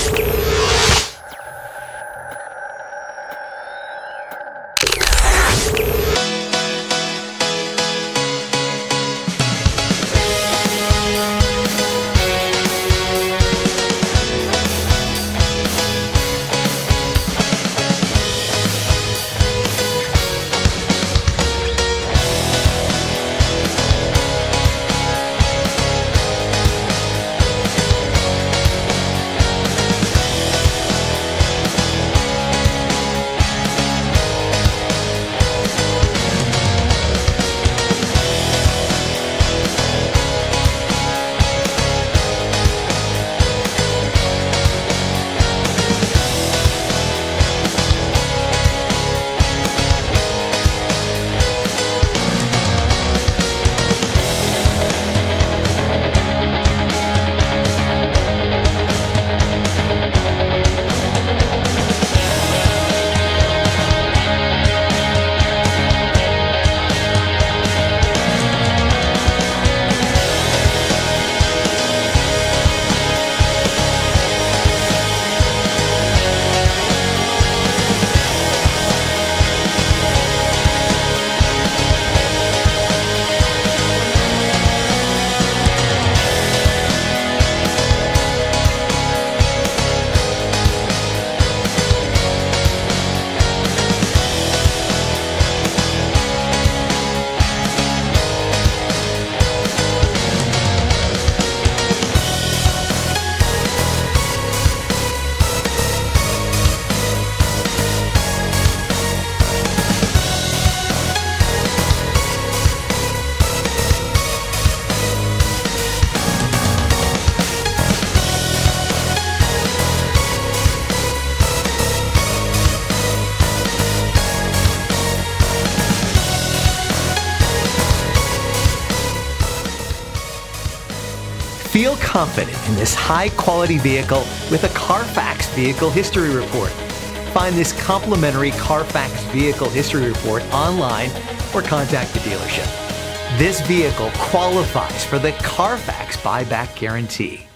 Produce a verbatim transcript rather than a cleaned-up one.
Feel confident in this high-quality vehicle with a CARFAX Vehicle History Report. Find this complimentary CARFAX Vehicle History Report online or contact the dealership. This vehicle qualifies for the CARFAX Buyback Guarantee.